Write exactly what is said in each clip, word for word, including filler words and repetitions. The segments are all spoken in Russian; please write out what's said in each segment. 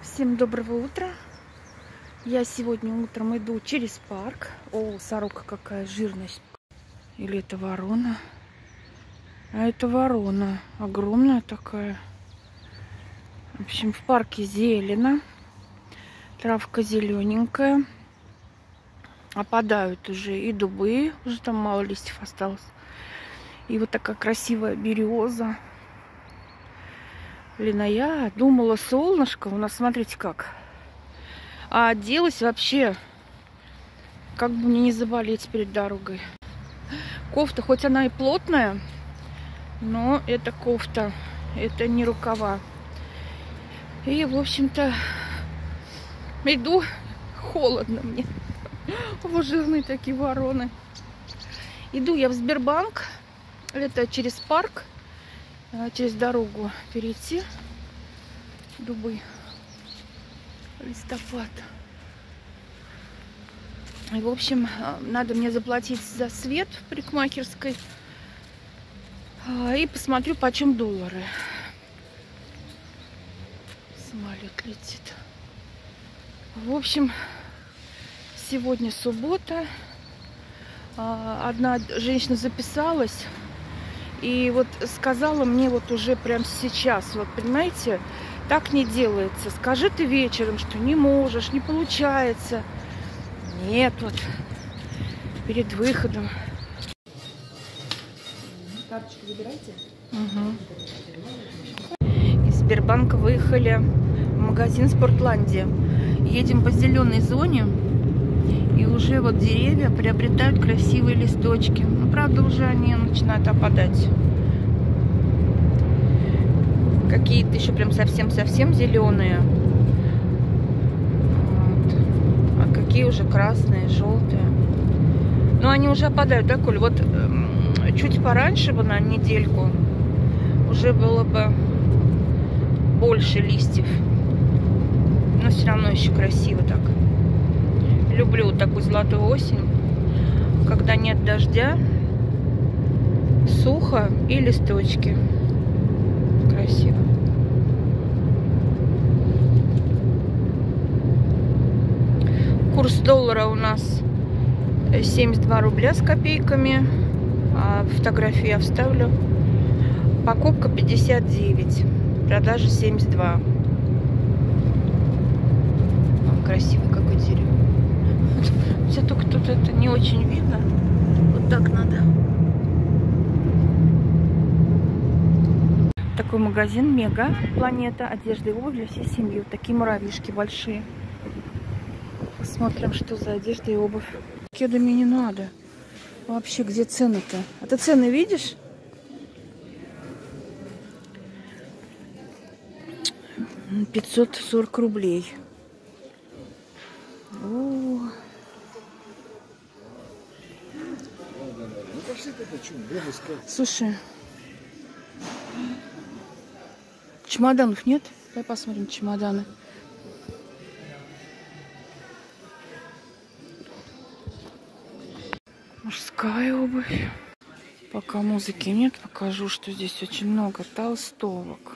Всем доброго утра. Я сегодня утром иду через парк. О, сорока какая жирность. Или это ворона? А это ворона. Огромная такая. В общем, в парке зелено. Травка зелененькая. Опадают уже и дубы. Уже там мало листьев осталось. И вот такая красивая береза. Блин, а я думала, солнышко. У нас, смотрите, как. А оделась вообще, как бы мне не заболеть перед дорогой. Кофта, хоть она и плотная, но это кофта, это не рукава. И, в общем-то, иду, холодно мне. Вот жирные такие вороны. Иду я в Сбербанк, это через парк, через дорогу перейти. Дубы. Листопад. И, в общем, надо мне заплатить за свет в парикмахерской. И посмотрю, почем доллары. Самолет летит. В общем, сегодня суббота. Одна женщина записалась. И вот сказала мне вот уже прямо сейчас, вот понимаете, так не делается. Скажи ты вечером, что не можешь, не получается. Нет, вот перед выходом. Карточку выбирайте. Угу. Из Сбербанка выехали в магазин Спортландия. Едем по зеленой зоне. И уже вот деревья приобретают красивые листочки. Ну, правда, уже они начинают опадать. Какие-то еще прям совсем-совсем зеленые. Вот. А какие уже красные, желтые. Но они уже опадают, да, Коль? Вот э, чуть пораньше бы, на недельку, уже было бы больше листьев. Но все равно еще красиво так. Люблю вот такую золотую осень, когда нет дождя, сухо и листочки. Красиво. Курс доллара у нас семьдесят два рубля с копейками. А фотографию я вставлю. Покупка пятьдесят девять. Продажа семьдесят два. Красивый какой дерево. Все только тут это не очень видно. Вот так надо. Такой магазин Мега Планета. Одежда и обувь для всей семьи. Вот такие муравьишки большие. Посмотрим, что за одежда и обувь. Кеды мне не надо. Вообще, где цены-то? А ты цены видишь? пятьсот сорок рублей. О. Слушай, чемоданов нет? Давай посмотрим чемоданы. Мужская обувь. Пока музыки нет, покажу, что здесь очень много толстовок.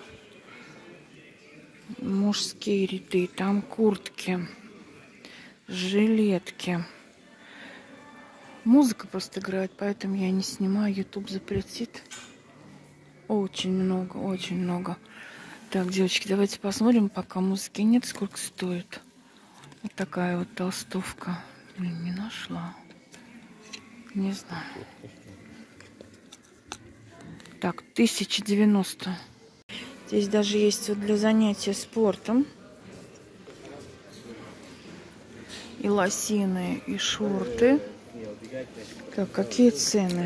Мужские ряды, там куртки, жилетки. Музыка просто играет, поэтому я не снимаю. YouTube запретит. Очень много, очень много. Так, девочки, давайте посмотрим, пока музыки нет, сколько стоит. Вот такая вот толстовка. Блин, не нашла. Не знаю. Так, тысяча девяносто. Здесь даже есть вот для занятия спортом. И лосины, и шорты. Так, какие цены?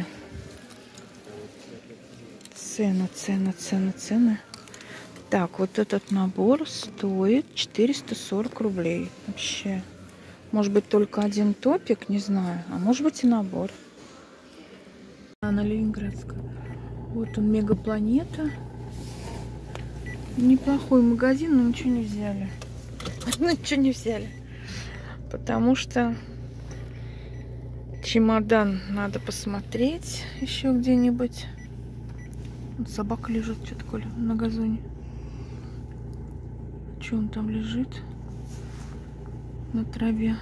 Цены, цены, цены, цены. Так, вот этот набор стоит четыреста сорок рублей. Вообще. Может быть, только один топик, не знаю. А может быть и набор. Она Ленинградская. Вот он, Мега Планета. Неплохой магазин, но ничего не взяли. Ну, ничего не взяли. Потому что чемодан надо посмотреть еще где-нибудь. Вот собака лежит, что такое на газоне. Что он там лежит на траве?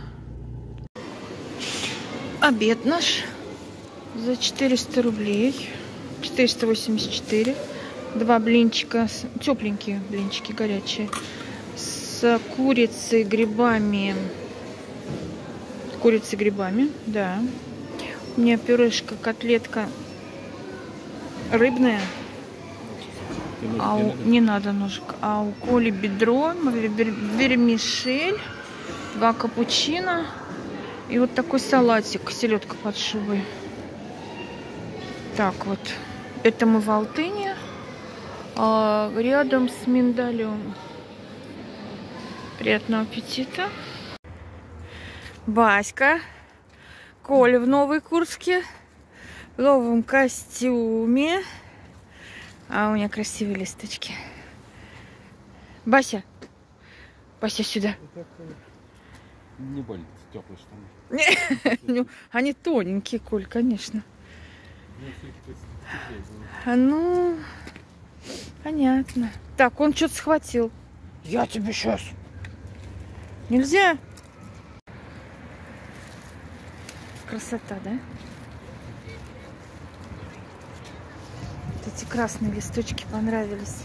Обед наш за четыреста рублей. четыреста восемьдесят четыре. Два блинчика, тепленькие блинчики, горячие, с курицей, грибами. Курицей, грибами, да. У меня пюрешка, котлетка рыбная. А у... Не надо ножик. А у Коли бедро, вермишель, два капучино и вот такой салатик, селедка под шубой. Так вот, это мы в Алтыне, а рядом с миндалем. Приятного аппетита. Баська, Коля в Новой Курске, в новом костюме. А у меня красивые листочки. Бася, Бася, сюда. Не болит, теплые штаны. Они тоненькие, Коль, конечно. А ну, понятно. Так, он что-то схватил. Я тебе сейчас. Нельзя. Красота, да? Вот эти красные листочки понравились.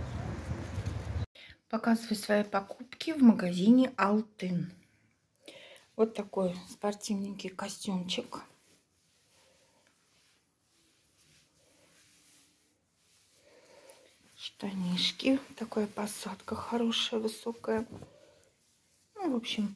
Показываю свои покупки в магазине Алтын. Вот такой спортивненький костюмчик. Штанишки. Такая посадка хорошая, высокая. Ну, в общем.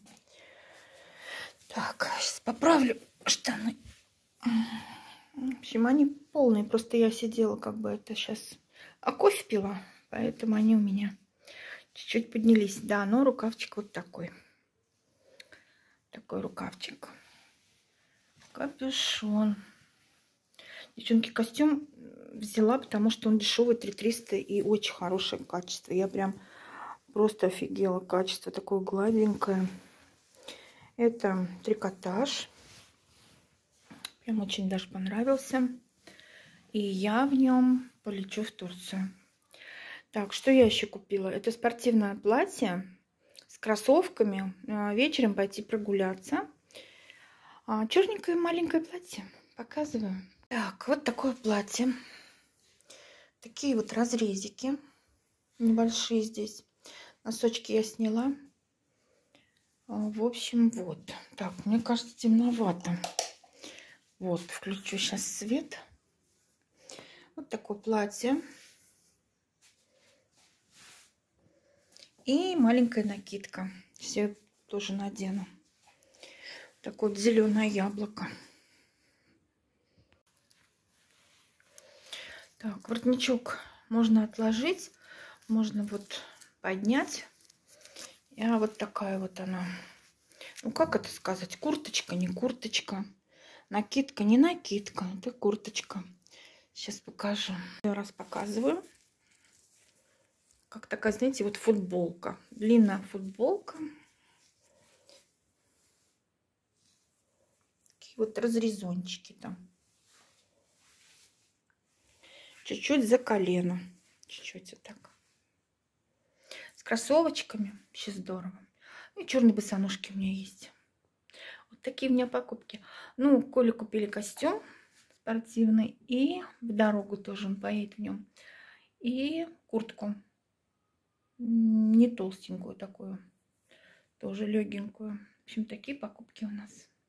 Так, сейчас поправлю штаны. В общем, они полные. Просто я сидела как бы это сейчас... А кофе пила. Поэтому они у меня чуть-чуть поднялись. Да, но рукавчик вот такой. Такой рукавчик. Капюшон. Девчонки, костюм взяла, потому что он дешевый, три триста и очень хорошее качество. Я прям просто офигела. Качество такое гладенькое. Это трикотаж. Прям очень даже понравился. И я в нем полечу в Турцию. Так, что я еще купила? Это спортивное платье с кроссовками. Вечером пойти прогуляться. Черненькое маленькое платье. Показываю. Так, вот такое платье. Такие вот разрезики. Небольшие здесь. Носочки я сняла. В общем, вот. Так, мне кажется, темновато. Вот, включу сейчас свет. Вот такое платье. И маленькая накидка. Все тоже надену. Такое вот зеленое яблоко. Так, воротничок можно отложить. Можно вот поднять. А вот такая вот она. Ну, как это сказать? Курточка, не курточка. Накидка, не накидка. Это курточка. Сейчас покажу. Еще раз показываю. Как такая, знаете, вот футболка. Длинная футболка. Такие вот разрезончики там. Чуть-чуть за колено. Чуть-чуть вот так. С кроссовочками. Вообще здорово. И черные босоножки у меня есть. Вот такие у меня покупки. Ну, Коле купили костюм спортивный. И в дорогу тоже он поедет в нем. И куртку. Не толстенькую такую. Тоже легенькую. В общем, такие покупки у нас.